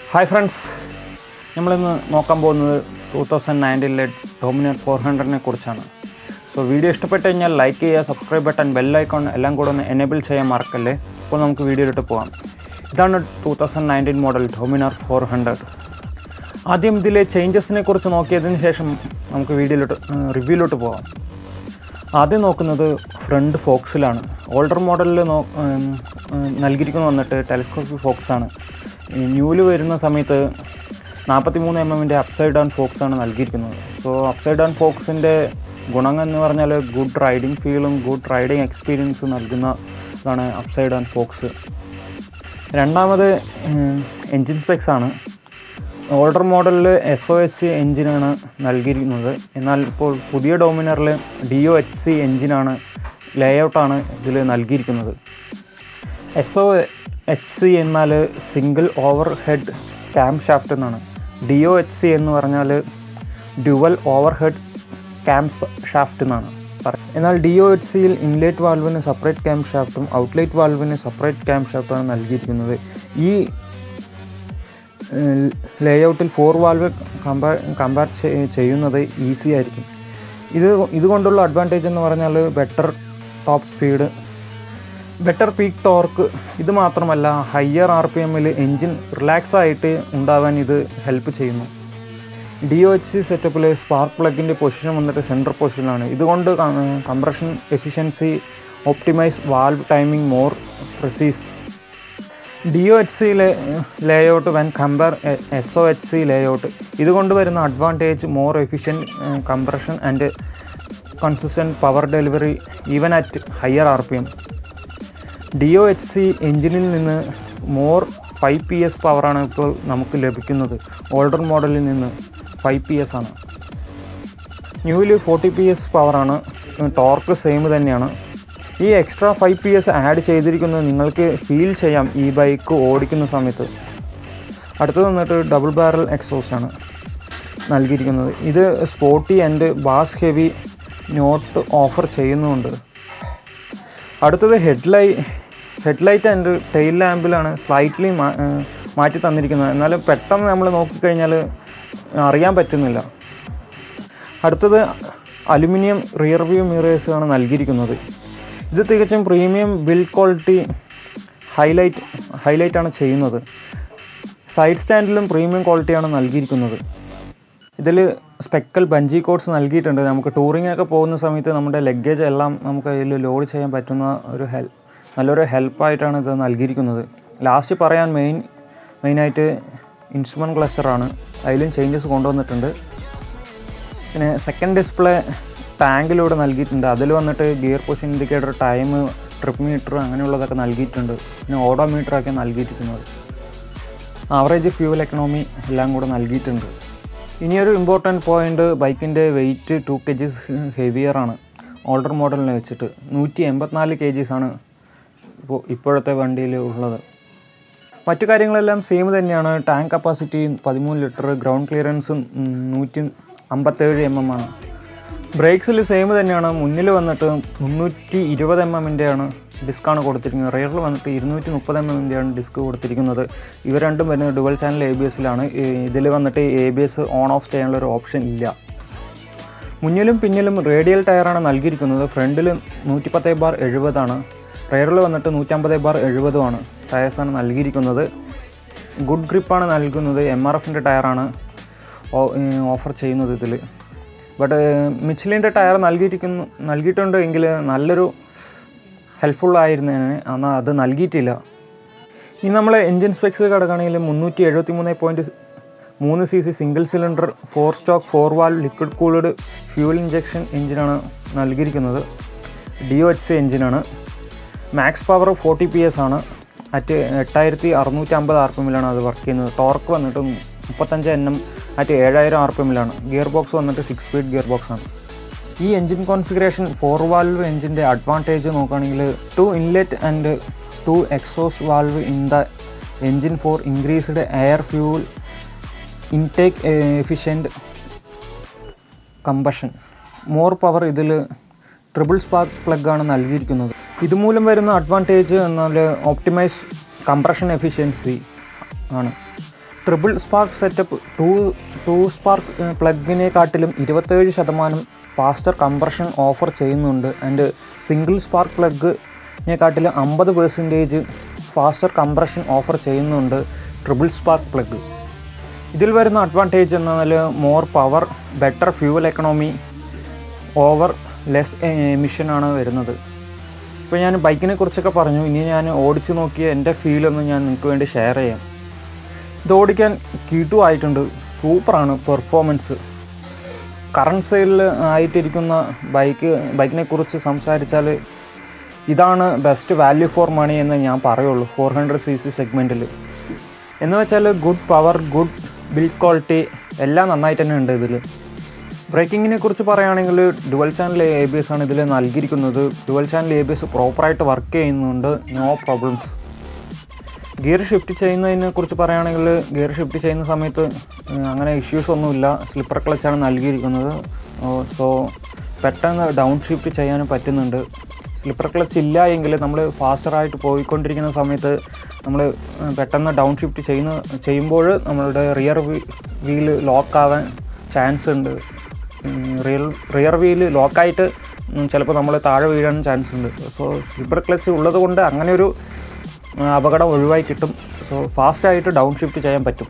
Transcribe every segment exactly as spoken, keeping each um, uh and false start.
Hi friends, we will talk about twenty nineteen Dominar four hundred. So, video is like, subscribe button, bell icon, and enable the mark. So, we video this is twenty nineteen model Dominar four hundred. ആദ്യം ഇതിലെ ചേഞ്ചസിനെ കുറിച്ച് നോക്കിയതിന് ശേഷം നമുക്ക് വീഡിയോയിലോട്ട് റിവ്യൂയിലോട്ട് പോകാം. ആദ്യം നോക്കുന്നത് ഫ്രണ്ട് ഫോക്സിലാണ്. ഓൾഡർ മോഡലിൽ നൽകിയിരിക്കുന്നത് വന്നിട്ട് ടെലിസ്കോപ്പിക് ഫോക്സാണ്. ന്യൂല് വരുന്ന സമയത്ത് നാൽപ്പത്തി മൂന്ന് എം എമ്മിൻ്റെ അപ്സൈഡ് ഡൗൺ ഫോക്സാണ് നൽകിയിരിക്കുന്നത്. സോ അപ്സൈഡ് ഡൗൺ ഫോക്സിൻ്റെ ഗുണം എന്ന് പറഞ്ഞാൽ ഗുഡ് റൈഡിങ് ഫീലും ഗുഡ് റൈഡിങ് എക്സ്പീരിയൻസ് നൽകുന്നതാണ് അപ്സൈഡ് ഡൗൺ ഫോക്സ്. രണ്ടാമത് എൻജിൻ സ്പെക്സ് ആണ്. ഓൾഡർ മോഡലിൽ എസ് ഒ എച്ച് സി എൻജിനാണ് നൽകിയിരിക്കുന്നത്. എന്നാൽ ഇപ്പോൾ പുതിയ ഡോമിനറിൽ ഡി ഒ എച്ച് സി എൻജിനാണ് ലേഔട്ടാണ് ഇതിൽ നൽകിയിരിക്കുന്നത്. എസ് ഒ എച്ച് സി എന്നാൽ single overhead camshaft എന്നാണ്. ഡി ഒ എച്ച് സി എന്ന് പറഞ്ഞാൽ dual overhead camshaft എന്നാണ്. എന്നാൽ ഡി ഒ എച്ച് സിയിൽ ഇൻലെറ്റ് വാൽവിന് സെപ്പറേറ്റ് ക്യാം ഷാഫ്റ്റും ഔട്ട്ലെറ്റ് വാൽവിന് സെപ്പറേറ്റ് ക്യാം ഷാഫ്റ്റുമാണ് നൽകിയിരിക്കുന്നത്. ഈ ലേഔട്ടിൽ ഫോർ വാൽവ് കമ്പയർ കമ്പയർ ചെയ്യുന്നത് ഈസി ആയിരിക്കും. ഇത് ഇതുകൊണ്ടുള്ള അഡ്വാൻറ്റേജ് എന്ന് പറഞ്ഞാൽ better top speed, better peak torque. ഇത് മാത്രമല്ല ഹയർ ആർ പി എമ്മിൽ എൻജിൻ റിലാക്സ് ആയിട്ട് ഉണ്ടാവാൻ ഇത് ഹെൽപ്പ് ചെയ്യുന്നു. ഡി ഒ എച്ച് സി സെറ്റപ്പിൽ സ്പാർക്ക് പ്ലഗിൻ്റെ പൊസിഷൻ വന്നിട്ട് സെൻട്രൽ പൊസിഷനിലാണ്. ഇതുകൊണ്ട് compression efficiency, optimise valve timing more precise. D O H സിയിലെ layout when compare S O H C layout. ഇതുകൊണ്ട് വരുന്ന advantage more efficient compression and consistent power delivery even at higher R P M. D O H C എൻജിനിൽ നിന്ന് more five P S പവറാണ് ഇപ്പോൾ നമുക്ക് ലഭിക്കുന്നത്. Older മോഡലിൽ നിന്ന് ഫൈവ് പി എസ് ആണ്. ന്യൂവിൽ ഫോർട്ടി പി എസ് പവറാണ്. ടോർക്ക് സെയിം തന്നെയാണ്. ഈ extra five P S add ചെയ്തിരിക്കുന്നത് നിങ്ങൾക്ക് ഫീൽ ചെയ്യാം ഈ ബൈക്ക് ഓടിക്കുന്ന സമയത്ത്. അടുത്തത് വന്നിട്ട് ഡബിൾ ബാരൽ എക്സോസ്റ്റ് ആണ് നൽകിയിരിക്കുന്നത്. ഇത് sporty and bass heavy note offer ചെയ്യുന്നുണ്ട്. അടുത്തത് ഹെഡ്ലൈ ഹെഡ്ലൈറ്റ് ആൻഡ് ടെയിൽ ലാമ്പിലാണ് സ്ലൈറ്റ്ലി മാറ്റി തന്നിരിക്കുന്നത്. എന്നാലും പെട്ടെന്ന് നമ്മൾ നോക്കിക്കഴിഞ്ഞാൽ അറിയാൻ പറ്റുന്നില്ല. അടുത്തത് അലുമിനിയം റിയർ വ്യൂ മിറേഴ്സാണ് നൽകിയിരിക്കുന്നത്. ഇത് തികച്ചും പ്രീമിയം ബിൽഡ് ക്വാളിറ്റി ഹൈലൈറ്റ് ഹൈലൈറ്റാണ് ചെയ്യുന്നത്. സൈഡ് സ്റ്റാൻഡിലും പ്രീമിയം ക്വാളിറ്റിയാണ് നൽകിയിരിക്കുന്നത്. ഇതിൽ സ്പെക്കൽ ബഞ്ചി കോഡ്സ് നൽകിയിട്ടുണ്ട്. നമുക്ക് ടൂറിങ്ങൊക്കെ പോകുന്ന സമയത്ത് നമ്മുടെ ലഗേജ് എല്ലാം നമുക്ക് അതിൽ ലോഡ് ചെയ്യാൻ പറ്റുന്ന ഒരു ഹെൽ നല്ലൊരു ഹെൽപ്പായിട്ടാണ് ഇത് നൽകിയിരിക്കുന്നത്. ലാസ്റ്റ് പറയാൻ മെയിൻ മെയിനായിട്ട് ഇൻസ്ട്രുമെൻറ്റ് ക്ലസ്റ്ററാണ്. അതിലും ചേഞ്ചസ് കൊണ്ടുവന്നിട്ടുണ്ട്. പിന്നെ സെക്കൻഡ് ഡിസ്പ്ലേ ടാങ്കിലൂടെ നൽകിയിട്ടുണ്ട്. അതിൽ വന്നിട്ട് gear position indicator, time, trip meter അങ്ങനെയുള്ളതൊക്കെ നൽകിയിട്ടുണ്ട്. പിന്നെ ഓഡോമീറ്ററൊക്കെ നൽകിയിരിക്കുന്നത്. ആവറേജ് ഫ്യൂവൽ എക്കണോമി എല്ലാം കൂടെ നൽകിയിട്ടുണ്ട്. ഇനിയൊരു ഇമ്പോർട്ടൻറ്റ് പോയിൻ്റ്, ബൈക്കിൻ്റെ വെയ്റ്റ് ടു കെ ജിസ് ഹെവിയറാണ് ഓൾഡർ മോഡലിനെ വെച്ചിട്ട്. നൂറ്റി എൺപത്തിനാല് കെ ജിസാണ് ഇപ്പോൾ ഇപ്പോഴത്തെ വണ്ടിയിൽ ഉള്ളത്. മറ്റു കാര്യങ്ങളെല്ലാം സെയിം തന്നെയാണ്. ടാങ്ക് കപ്പാസിറ്റി പതിമൂന്ന് ലിറ്റർ, ഗ്രൗണ്ട് ക്ലിയറൻസും നൂറ്റി അമ്പത്തേഴ് എം എം ആണ്. ബ്രേക്സിൽ സെയിം തന്നെയാണ്. മുന്നിൽ വന്നിട്ട് മുന്നൂറ്റി ഇരുപത് എം എമ്മിൻ്റെയാണ് ഡിസ്ക്കാണ് കൊടുത്തിരിക്കുന്നത്. റെയറിൽ വന്നിട്ട് ഇരുന്നൂറ്റി മുപ്പത് എം എമ്മിൻ്റെയാണ് ഡിസ്ക് കൊടുത്തിരിക്കുന്നത്. ഇവ രണ്ടും വരുന്നത് ഡുവൽ ചാനൽ എ ബി എസിലാണ്. ഇതിൽ വന്നിട്ട് A B S on off ചെയ്യാനുള്ളൊരു ഓപ്ഷൻ ഇല്ല. മുന്നിലും പിന്നിലും റേഡിയൽ ടയറാണ് നൽകിയിരിക്കുന്നത്. ഫ്രണ്ടിൽ നൂറ്റി പത്ത് ബാർ എഴുപതാണ്. റെയറിൽ വന്നിട്ട് നൂറ്റമ്പത് ബാർ എഴുപതുമാണ് ടയേഴ്സാണ് നൽകിയിരിക്കുന്നത്. ഗുഡ് ഗ്രിപ്പാണ് നൽകുന്നത്. എം ആർ എഫിൻ്റെ ടയറാണ് ഓഫർ ചെയ്യുന്നത് ഇതിൽ. ബട്ട് മിച്ചലിൻ്റെ ടയർ നൽകിയിരിക്കുന്നു നൽകിയിട്ടുണ്ട് എങ്കിൽ നല്ലൊരു ഹെൽപ്ഫുള്ളായിരുന്നേനെ. എന്നാൽ അത് നൽകിയിട്ടില്ല. ഇനി നമ്മൾ എൻജിൻ സ്പെക്സ് കിടക്കുകയാണെങ്കിൽ മുന്നൂറ്റി എഴുപത്തി മൂന്ന് പോയിൻറ്റ് മൂന്ന് C C single cylinder four stroke four valve liquid cooled fuel injection എഞ്ചിനാണ് നൽകിയിരിക്കുന്നത്. ഡി ഒ എച്ച് സി എഞ്ചിനാണ്. Max power forty P S ആണ്. അറ്റ് എട്ടായിരത്തി അറുന്നൂറ്റി അമ്പത് ആർ പി എമ്മിലാണ് അത് വർക്ക് ചെയ്യുന്നത്. ടോർക്ക് വന്നിട്ട് മുപ്പത്തഞ്ച് എൻ എം അറ്റ് ഏഴായിരം ആർ പി എമ്മിലാണ്. ഗിയർ ബോക്സ് വന്നിട്ട് സിക്സ് സ്പീഡ് ഗിയർ ബോക്സാണ്. ഈ എൻജിൻ കോൺഫിഗറേഷൻ ഫോർ വാൽവ് എൻജിൻ്റെ അഡ്വാൻറ്റേജ് നോക്കുകയാണെങ്കിൽ two inlet and two exhaust valve in the engine for increased air fuel intake efficient combustion. More power. ഇതിൽ triple spark പ്ലഗാണ് നൽകിയിരിക്കുന്നത്. ഇതുമൂലം വരുന്ന അഡ്വാൻറ്റേജ് എന്നാൽ ഓപ്റ്റിമൈസ് കംപ്രഷൻ എഫിഷ്യൻസി ആണ്. Triple spark setup two two spark പ്ലഗിനെക്കാട്ടിലും ഇരുപത്തേഴ് ശതമാനം ഫാസ്റ്റർ കംപ്രഷൻ ഓഫർ ചെയ്യുന്നുണ്ട്. ആൻഡ് സിംഗിൾ സ്പാർക്ക് പ്ലഗിനെക്കാട്ടിലും അമ്പത് പെർസെൻറ്റേജ് ഫാസ്റ്റർ കംപ്രഷൻ ഓഫർ ചെയ്യുന്നുണ്ട് ട്രിപ്പിൾ സ്പാർക്ക് പ്ലഗ്. ഇതിൽ വരുന്ന അഡ്വാൻറ്റേജ് എന്നാൽ more power, better fuel economy, over less എമിഷനാണ് വരുന്നത്. ഇപ്പോൾ ഞാൻ ബൈക്കിനെ കുറിച്ചൊക്കെ പറഞ്ഞു. ഇനി ഞാൻ ഓടിച്ചു നോക്കിയ എൻ്റെ ഫീലൊന്ന് ഞാൻ നിങ്ങൾക്ക് വേണ്ടി ഷെയർ ചെയ്യാം. ഇത് ഓടിക്കാൻ കിടു ആയിട്ടുണ്ട്. സൂപ്പറാണ് പെർഫോമൻസ്. കറണ്ട് സൈഡിൽ ആയിട്ടിരിക്കുന്ന ബൈക്ക് ബൈക്കിനെ കുറിച്ച് സംസാരിച്ചാൽ ഇതാണ് ബെസ്റ്റ് വാല്യൂ ഫോർ മണി എന്ന് ഞാൻ പറയുള്ളൂ ഫോർ ഹൺഡ്രഡ് സി സി സെഗ്മെൻറ്റിൽ. എന്ന് വെച്ചാൽ good power, good build quality എല്ലാം നന്നായിട്ട് തന്നെ ഉണ്ട് ഇതിൽ. ബ്രേക്കിങ്ങിനെ കുറിച്ച് പറയുകയാണെങ്കിൽ dual channel A B S ആണ് ഇതിൽ നൽകിയിരിക്കുന്നത്. Dual channel A B S പ്രോപ്പറായിട്ട് വർക്ക് ചെയ്യുന്നുണ്ട്, നോ പ്രോബ്ലംസ്. ഗിയർ ഷിഫ്റ്റ് ചെയ്യുന്നതിനെ കുറിച്ച് പറയുകയാണെങ്കിൽ ഗിയർ ഷിഫ്റ്റ് ചെയ്യുന്ന സമയത്ത് അങ്ങനെ ഇഷ്യൂസ് ഒന്നുമില്ല. സ്ലിപ്പർ ക്ലച്ചാണ് നൽകിയിരിക്കുന്നത്. സോ പെട്ടെന്ന് ഡൗൺ ഷിഫ്റ്റ് ചെയ്യാനും പറ്റുന്നുണ്ട്. സ്ലിപ്പർ ക്ലച്ച് ഇല്ല എങ്കിൽ നമ്മൾ ഫാസ്റ്ററായിട്ട് പോയിക്കൊണ്ടിരിക്കുന്ന സമയത്ത് നമ്മൾ പെട്ടെന്ന് ഡൗൺ ഷിഫ്റ്റ് ചെയ്യുന്ന ചെയ്യുമ്പോൾ നമ്മളുടെ റിയർ വീല് ലോക്കാവാൻ ചാൻസ് ഉണ്ട്. റിയർ റിയർ വീല് ലോക്കായിട്ട് ചിലപ്പോൾ നമ്മൾ താഴെ വീഴാൻ ചാൻസ് ഉണ്ട്. സോ സ്ലിപ്പർ ക്ലച്ച് ഉള്ളത് കൊണ്ട് അങ്ങനെ ഒരു അപകടം ഒഴിവായി കിട്ടും. സോ ഫാസ്റ്റായിട്ട് ഡൗൺ ഷിഫ്റ്റ് ചെയ്യാൻ പറ്റും.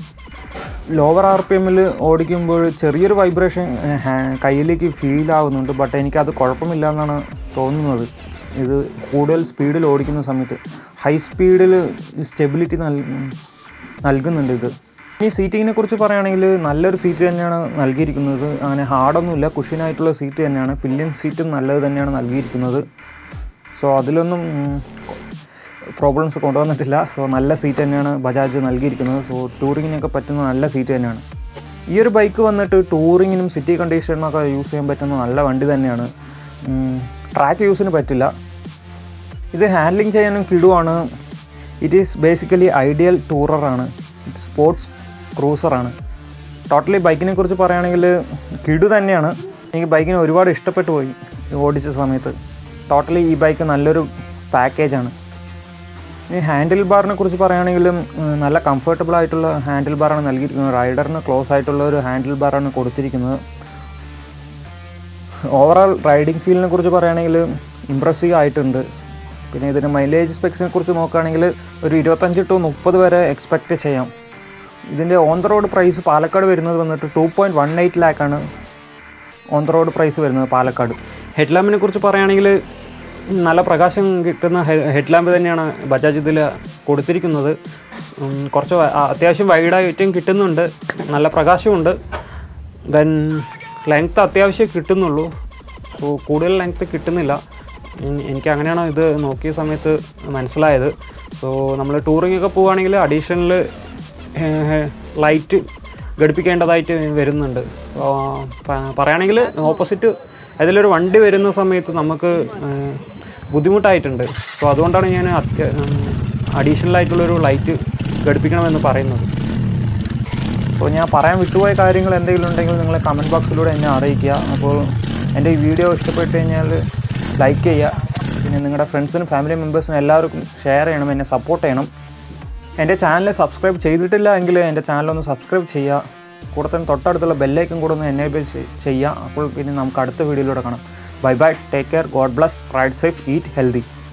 ലോവർ ആർ പി എമ്മിൽ ഓടിക്കുമ്പോൾ ചെറിയൊരു വൈബ്രേഷൻ കയ്യിലേക്ക് ഫീൽ ആവുന്നുണ്ട്. ബട്ട് എനിക്കത് കുഴപ്പമില്ല എന്നാണ് തോന്നുന്നത്. ഇത് കൂടുതൽ സ്പീഡിൽ ഓടിക്കുന്ന സമയത്ത് ഹൈ സ്പീഡിൽ സ്റ്റെബിലിറ്റി നൽ നൽകുന്നുണ്ട് ഇത്. ഇനി സീറ്റിങ്ങിനെ കുറിച്ച് പറയുകയാണെങ്കിൽ നല്ലൊരു സീറ്റ് തന്നെയാണ് നൽകിയിരിക്കുന്നത്. അങ്ങനെ ഹാർഡൊന്നുമില്ല, കുഷ്യനായിട്ടുള്ള സീറ്റ് തന്നെയാണ്. പില്ലിയൻ സീറ്റും നല്ലത് തന്നെയാണ് നൽകിയിരിക്കുന്നത്. സോ അതിലൊന്നും പ്രോബ്ലംസ് കൊണ്ടുവന്നിട്ടില്ല. സോ നല്ല സീറ്റ് തന്നെയാണ് ബജാജ് നൽകിയിരിക്കുന്നത്. സോ ടൂറിങ്ങിനൊക്കെ പറ്റുന്ന നല്ല സീറ്റ് തന്നെയാണ്. ഈ ഒരു ബൈക്ക് വന്നിട്ട് ടൂറിങ്ങിനും സിറ്റി കണ്ടീഷനൊക്കെ യൂസ് ചെയ്യാൻ പറ്റുന്ന നല്ല വണ്ടി തന്നെയാണ്. ട്രാക്ക് യൂസിന് പറ്റില്ല. ഇത് ഹാൻഡ്ലിങ് ചെയ്യാനും കിടുവാണ്. ഇറ്റ് ഈസ് ബേസിക്കലി ഐഡിയൽ ടൂററാണ്. സ്പോർട്സ് ക്രൂസറാണ്. ടോട്ടലി ബൈക്കിനെ കുറിച്ച് പറയുകയാണെങ്കിൽ കിടു തന്നെയാണ്. എനിക്ക് ബൈക്കിനെ ഒരുപാട് ഇഷ്ടപ്പെട്ടു പോയി ഓടിച്ച സമയത്ത്. ടോട്ടലി ഈ ബൈക്ക് നല്ലൊരു പാക്കേജാണ്. ഇനി ഹാൻഡിൽ ബാറിനെ കുറിച്ച് പറയുകയാണെങ്കിലും നല്ല കംഫർട്ടബിൾ ആയിട്ടുള്ള ഹാൻഡിൽ ബാറാണ് നൽകിയിരിക്കുന്നത്. റൈഡറിന് ക്ലോസ് ആയിട്ടുള്ള ഒരു ഹാൻഡിൽ ബാറാണ് കൊടുത്തിരിക്കുന്നത്. ഓവറോൾ റൈഡിങ് ഫീലിനെ കുറിച്ച് പറയുകയാണെങ്കിൽ ഇമ്പ്രസീവ് ആയിട്ടുണ്ട്. പിന്നെ ഇതിന് മൈലേജ് സ്പെക്സിനെ കുറിച്ച് നോക്കുകയാണെങ്കിൽ ഒരു ഇരുപത്തഞ്ച് ടു മുപ്പത് വരെ എക്സ്പെക്റ്റ് ചെയ്യാം. ഇതിൻ്റെ on the road price Palakkad വരുന്നത് വന്നിട്ട് ടു പോയിൻറ്റ് വൺ എയ്റ്റ് ലാക്കാണ് ഓൺ ദ റോഡ് പ്രൈസ് വരുന്നത് പാലക്കാട്. ഹെഡ് ലാമ്പിനെ കുറിച്ച് പറയുകയാണെങ്കിൽ നല്ല പ്രകാശം കിട്ടുന്ന ഹെഡ് ലാമ്പ് തന്നെയാണ് ബജാജ് ഇതിൽ കൊടുത്തിരിക്കുന്നത്. കുറച്ച് അത്യാവശ്യം വൈഡായിട്ടും കിട്ടുന്നുണ്ട്, നല്ല പ്രകാശമുണ്ട്. ദെൻ ലെങ്ത്ത് അത്യാവശ്യം കിട്ടുന്നുള്ളൂ. സോ കൂടുതൽ ലെങ്ത്ത് കിട്ടുന്നില്ല. എനിക്ക് അങ്ങനെയാണ് ഇത് നോക്കിയ സമയത്ത് മനസ്സിലായത്. സോ നമ്മൾ ടൂറിങ്ങൊക്കെ പോവുകയാണെങ്കിൽ അഡീഷണൽ ലൈറ്റ് ഘടിപ്പിക്കേണ്ടതായിട്ട് വരുന്നുണ്ട്. പറയുകയാണെങ്കിൽ ഓപ്പോസിറ്റ് അതിലൊരു വണ്ടി വരുന്ന സമയത്ത് നമുക്ക് ബുദ്ധിമുട്ടായിട്ടുണ്ട്. സോ അതുകൊണ്ടാണ് ഞാൻ അത്യ അഡീഷണൽ ആയിട്ടുള്ളൊരു ലൈറ്റ് ഘടിപ്പിക്കണമെന്ന് പറയുന്നത്. സോ ഞാൻ പറയാൻ വിട്ടുപോയ കാര്യങ്ങൾ എന്തെങ്കിലും ഉണ്ടെങ്കിൽ നിങ്ങൾ കമൻറ്റ് ബോക്സിലൂടെ എന്നെ അറിയിക്കുക. അപ്പോൾ എൻ്റെ ഈ വീഡിയോ ഇഷ്ടപ്പെട്ട് കഴിഞ്ഞാൽ ലൈക്ക് ചെയ്യുക. പിന്നെ നിങ്ങളുടെ ഫ്രണ്ട്സിനും ഫാമിലി മെമ്പേഴ്സിനും എല്ലാവർക്കും ഷെയർ ചെയ്യണം, എന്നെ സപ്പോർട്ട് ചെയ്യണം. എൻ്റെ ചാനൽ സബ്സ്ക്രൈബ് ചെയ്തിട്ടില്ല എങ്കിൽ എൻ്റെ ചാനലൊന്ന് സബ്സ്ക്രൈബ് ചെയ്യുക. കൂടെ തന്നെ തൊട്ടടുത്തുള്ള ബെല്ലൈക്കൻ കൂടെ ഒന്ന് എനേബിൾ ചെയ്യുക. അപ്പോൾ പിന്നെ നമുക്ക് അടുത്ത വീഡിയോയിലൂടെ കാണാം. Bye bye, take care, God bless, ride safe, eat healthy.